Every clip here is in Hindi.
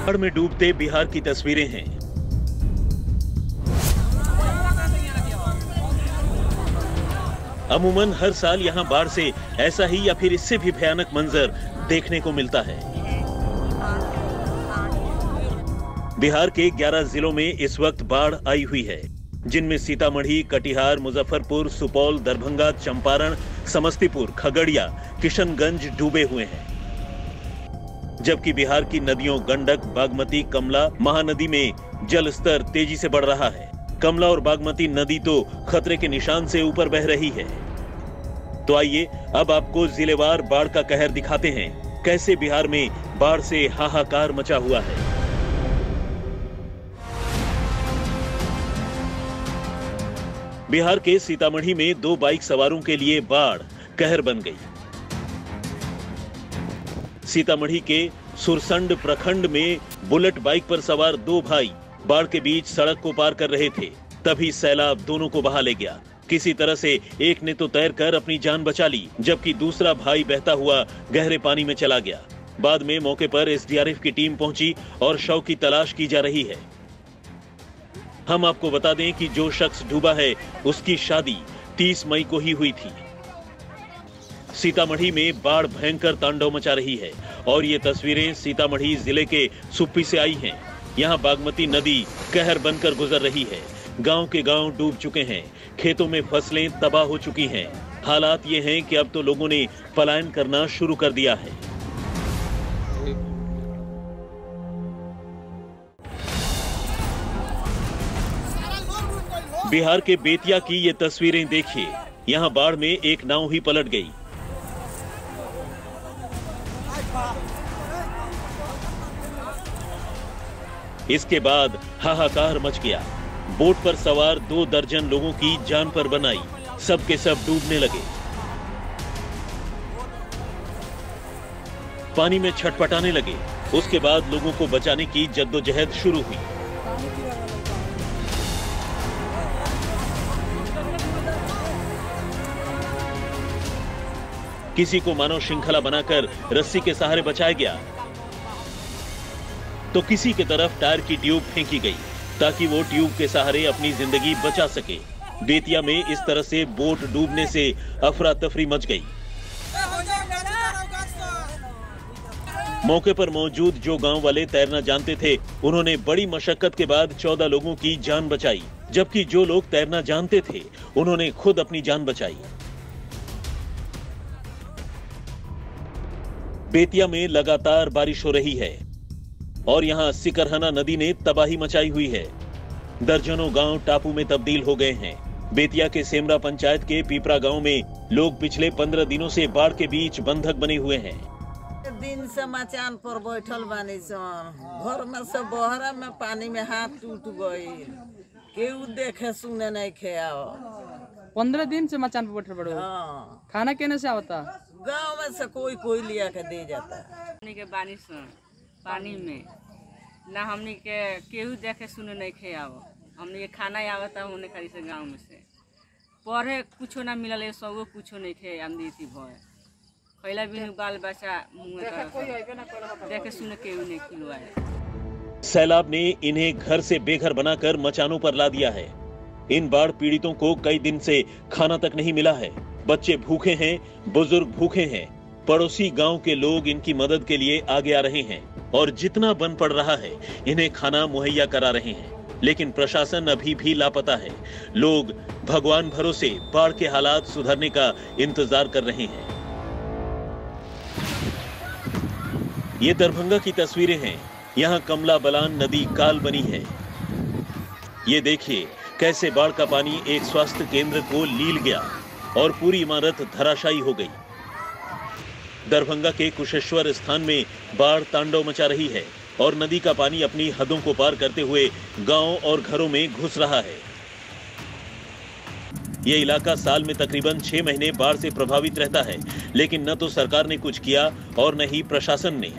बाढ़ में डूबते बिहार की तस्वीरें हैं। अमूमन हर साल यहां बाढ़ से ऐसा ही या फिर इससे भी भयानक मंजर देखने को मिलता है। बिहार के 11 जिलों में इस वक्त बाढ़ आई हुई है, जिनमें सीतामढ़ी, कटिहार, मुजफ्फरपुर, सुपौल, दरभंगा, चंपारण, समस्तीपुर, खगड़िया, किशनगंज डूबे हुए हैं। जबकि बिहार की नदियों गंडक, बागमती, कमला, महानदी में जल स्तर तेजी से बढ़ रहा है। कमला और बागमती नदी तो खतरे के निशान से ऊपर बह रही है। तो आइए अब आपको जिलेवार बाढ़ का कहर दिखाते हैं, कैसे बिहार में बाढ़ से हाहाकार मचा हुआ है। बिहार के सीतामढ़ी में 2 बाइक सवारों के लिए बाढ़ कहर बन गई। सीतामढ़ी के सुरसंड प्रखंड में बुलेट बाइक पर सवार 2 भाई बाढ़ के बीच सड़क को पार कर रहे थे, तभी सैलाब दोनों को बहा ले गया। किसी तरह से एक ने तो तैरकर अपनी जान बचा ली, जबकि दूसरा भाई बहता हुआ गहरे पानी में चला गया। बाद में मौके पर एसडीआरएफ की टीम पहुंची और शव की तलाश की जा रही है। हम आपको बता दें कि जो शख्स डूबा है उसकी शादी 30 मई को ही हुई थी। सीतामढ़ी में बाढ़ भयंकर तांडव मचा रही है और ये तस्वीरें सीतामढ़ी जिले के सुप्पी से आई हैं। यहाँ बागमती नदी कहर बनकर गुजर रही है। गांव के गांव डूब चुके हैं, खेतों में फसलें तबाह हो चुकी हैं। हालात ये हैं कि अब तो लोगों ने पलायन करना शुरू कर दिया है। बिहार के बेतिया की ये तस्वीरें देखिए। यहाँ बाढ़ में एक नाव ही पलट गई। इसके बाद हाहाकार मच गया। बोट पर सवार 2 दर्जन लोगों की जान पर बनाई, सब के सब डूबने लगे। पानी में छटपटाने लगे। उसके बाद लोगों को बचाने की जद्दोजहद शुरू हुई। किसी को मानव श्रृंखला बनाकर रस्सी के सहारे बचाया गया, तो किसी की तरफ टायर की ट्यूब फेंकी गई ताकि वो ट्यूब के सहारे अपनी जिंदगी बचा सके। बेतिया में इस तरह से बोट डूबने से अफरा तफरी मच गई। मौके पर मौजूद जो गांव वाले तैरना जानते थे, उन्होंने बड़ी मशक्कत के बाद 14 लोगों की जान बचाई, जबकि जो लोग तैरना जानते थे उन्होंने खुद अपनी जान बचाई। बेतिया में लगातार बारिश हो रही है और यहाँ सिकरहना नदी ने तबाही मचाई हुई है। दर्जनों गांव टापू में तब्दील हो गए हैं। बेतिया के सेमरा पंचायत के पीपरा गांव में लोग पिछले 15 दिनों से बाढ़ के बीच बंधक बने हुए हैं। दिन से मचान पर बैठल बानी सन, घर में से बहरा में पानी में हाथ टूट गई, केहू देखे सुने नहीं खेआओ। 15 दिन से मचान पर बैठल बड़ो। हाँ। खाना केने से आवता? गाँव में से कोई लिया के दे जाता। हमनी के बानी सन पानी में ना, हमनी के केहू देखे सुने नहीं खेआओ। हमनी के खाना आवता होने खाली से गाँव में से पढ़े कुछो ना मिलल, सबो कुछो नहीं खे आमदी थी भय। पहला भी बाल बच्चा देखे सुने केहू नहीं खिलवाए। सैलाब ने इन्हें घर से बेघर बनाकर मचानों पर ला दिया है। इन बाढ़ पीड़ितों को कई दिन से खाना तक नहीं मिला है। बच्चे भूखे हैं, बुजुर्ग भूखे हैं। पड़ोसी गांव के लोग इनकी मदद के लिए आगे आ रहे हैं और जितना बन पड़ रहा है इन्हें खाना मुहैया करा रहे हैं, लेकिन प्रशासन अभी भी लापता है। लोग भगवान भरोसे बाढ़ के हालात सुधरने का इंतजार कर रहे हैं। ये दरभंगा की तस्वीरें हैं। यहाँ कमला बलान नदी काल बनी है। ये देखिए कैसे बाढ़ का पानी एक स्वास्थ्य केंद्र को लील गया और पूरी इमारत धराशायी हो गई। दरभंगा के कुशेश्वर स्थान में बाढ़ तांडव मचा रही है और नदी का पानी अपनी हदों को पार करते हुए गांव और घरों में घुस रहा है। ये इलाका साल में तकरीबन 6 महीने बाढ़ से प्रभावित रहता है, लेकिन न तो सरकार ने कुछ किया और न ही प्रशासन ने।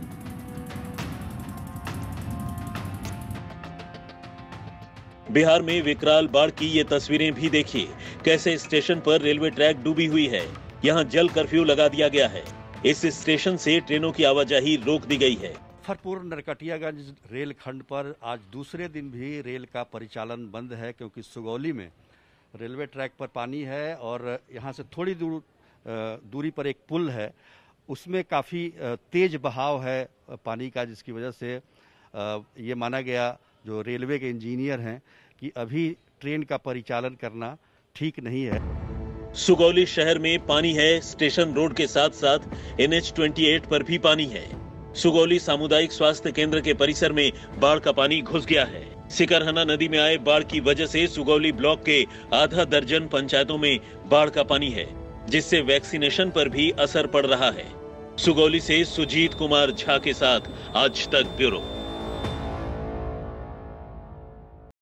बिहार में विकराल बाढ़ की ये तस्वीरें भी देखिए। कैसे स्टेशन पर रेलवे ट्रैक डूबी हुई है। यहाँ जल कर्फ्यू लगा दिया गया है। इस स्टेशन से ट्रेनों की आवाजाही रोक दी गई है। मुजफ्फरपुर नरकटियागंज रेलखंड पर आज दूसरे दिन भी रेल का परिचालन बंद है, क्योंकि सुगौली में रेलवे ट्रैक पर पानी है और यहाँ से थोड़ी दूरी पर एक पुल है, उसमें काफ़ी तेज बहाव है पानी का, जिसकी वजह से ये माना गया जो रेलवे के इंजीनियर हैं कि अभी ट्रेन का परिचालन करना ठीक नहीं है। सुगौली शहर में पानी है, स्टेशन रोड के साथ साथ NH-28 पर भी पानी है। सुगौली सामुदायिक स्वास्थ्य केंद्र के परिसर में बाढ़ का पानी घुस गया है। सिकरहना नदी में आए बाढ़ की वजह से सुगौली ब्लॉक के आधा दर्जन पंचायतों में बाढ़ का पानी है, जिससे वैक्सीनेशन पर भी असर पड़ रहा है। सुगौली से सुजीत कुमार झा के साथ आज तक ब्यूरो।